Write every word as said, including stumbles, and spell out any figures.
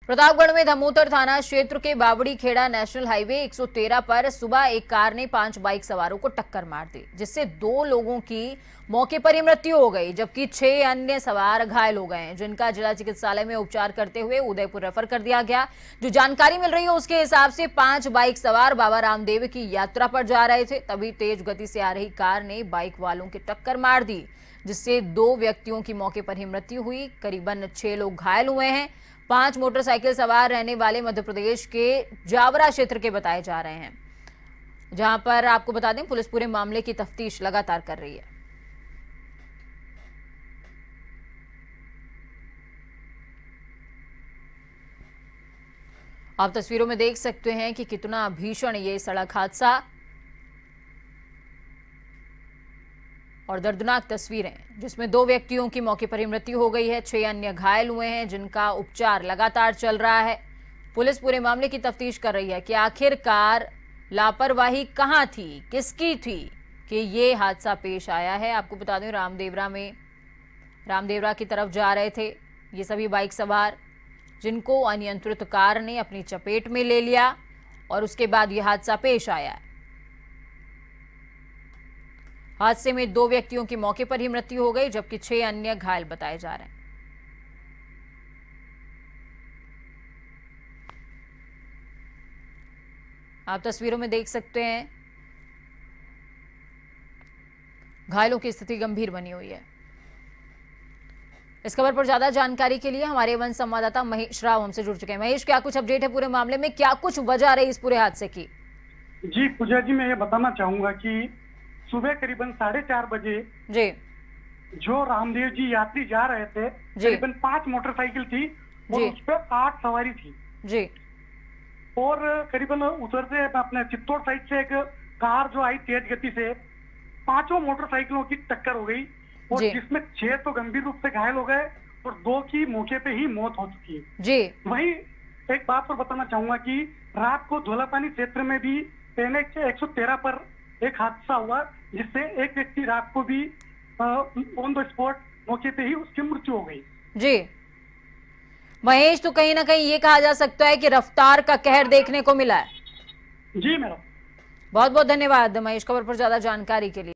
प्रतापगढ़ में धमोतर थाना क्षेत्र के बावड़ी खेड़ा नेशनल हाईवे एक सौ तेरह पर सुबह एक कार ने पांच बाइक सवारों को टक्कर मार दी, जिससे दो लोगों की मौके पर ही मृत्यु हो गई, जबकि छह अन्य सवार घायल हो गए हैं, जिनका जिला चिकित्सालय में उपचार करते हुए उदयपुर रेफर कर दिया गया। जो जानकारी मिल रही है उसके हिसाब से पांच बाइक सवार बाबा रामदेव की यात्रा पर जा रहे थे, तभी तेज गति से आ रही कार ने बाइक वालों की टक्कर मार दी, जिससे दो व्यक्तियों की मौके पर ही मृत्यु हुई। करीबन छह लोग घायल हुए हैं। पांच मोटरसाइकिल सवार रहने वाले मध्य प्रदेश के जावरा क्षेत्र के बताए जा रहे हैं, जहां पर आपको बता दें पुलिस पूरे मामले की तफ्तीश लगातार कर रही है। आप तस्वीरों में देख सकते हैं कि कितना भीषण ये सड़क हादसा और दर्दनाक तस्वीरें, जिसमें दो व्यक्तियों की मौके पर ही मृत्यु हो गई है, छह अन्य घायल हुए हैं, जिनका उपचार लगातार चल रहा है। पुलिस पूरे मामले की तफ्तीश कर रही है कि आखिरकार लापरवाही कहां थी, किसकी थी कि ये हादसा पेश आया है। आपको बता दें रामदेवरा में रामदेवरा की तरफ जा रहे थे ये सभी बाइक सवार, जिनको अनियंत्रित कार ने अपनी चपेट में ले लिया और उसके बाद यह हादसा पेश आया है। हादसे में दो व्यक्तियों की मौके पर ही मृत्यु हो गई, जबकि छह अन्य घायल बताए जा रहे हैं। आप तस्वीरों में देख सकते हैं घायलों की स्थिति गंभीर बनी हुई है। इस खबर पर ज्यादा जानकारी के लिए हमारे वन संवाददाता महेश राव हमसे जुड़ चुके हैं। महेश, क्या कुछ अपडेट है पूरे मामले में, क्या कुछ वजह रही इस पूरे हादसे की? जी पूजा जी, मैं ये बताना चाहूंगा कि सुबह करीबन साढ़े चार बजे जी जो रामदेव जी यात्री जा रहे थे, करीबन पांच मोटरसाइकिल थी और उस पर आठ सवारी थी जी और करीबन उधर से अपने चित्तौड़ साइड से एक कार जो आई तेज गति से, पांचों मोटरसाइकिलों की टक्कर हो गई और जिसमें छह तो गंभीर रूप से घायल हो गए और दो की मौके पे ही मौत हो चुकी है जी। वहीं एक बात और बताना चाहूंगा कि रात को धोलापानी क्षेत्र में भी एनएच एक सौ तेरह पर एक हादसा हुआ, जिससे एक व्यक्ति रात को भी ऑन द स्पॉट मौके पे ही उसकी मृत्यु हो गई। जी महेश, तो कहीं ना कहीं ये कहा जा सकता है कि रफ्तार का कहर देखने को मिला है। जी मैडम, बहुत बहुत धन्यवाद महेश, खबर पर ज्यादा जानकारी के लिए।